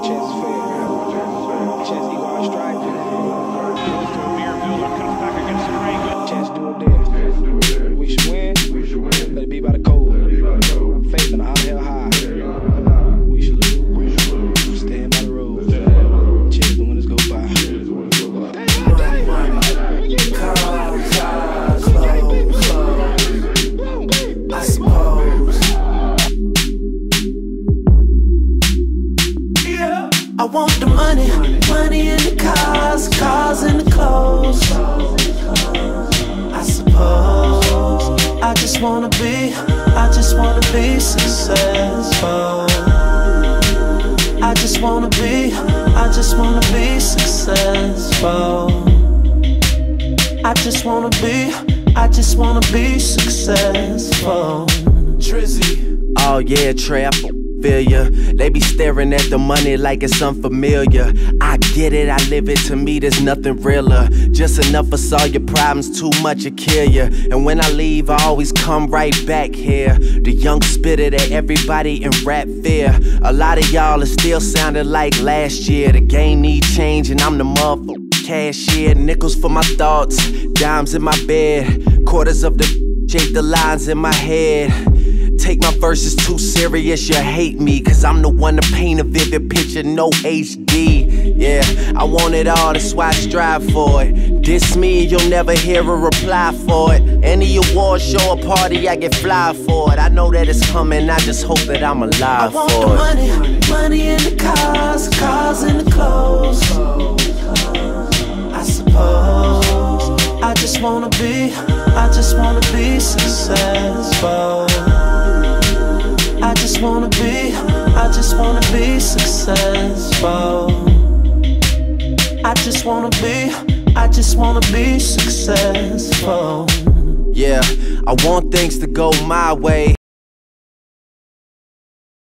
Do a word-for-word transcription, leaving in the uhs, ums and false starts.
I want the money, money in the cars, cars in the clothes. I suppose I just wanna be, I just wanna be successful. I just wanna be, I just wanna be successful. I just wanna be, I just wanna be successful. Trizzy. Oh yeah, Trey, I feel ya. They be staring at the money like it's unfamiliar. I get it, I live it, to me there's nothing realer. Just enough for solve your problems, too much to kill ya. And when I leave, I always come right back here. The young spitter that everybody in rap fear. A lot of y'all are still sounding like last year. The game need change and I'm the motherfucker cashier. Nickels for my thoughts, dimes in my bed. Quarters of the shape the lines in my head. Take my verses too serious, you hate me, cause I'm the one to paint a vivid picture, no H D. Yeah, I want it all, that's why I strive for it. Diss me, you'll never hear a reply for it. Any award show or party, I get fly for it. I know that it's coming, I just hope that I'm alive for it. I want the money, money in the cars, cars in the clothes. I suppose I just wanna be, I just wanna be successful. I just wanna be, I just wanna be successful. I just wanna be, I just wanna be successful. Yeah, I want things to go my way.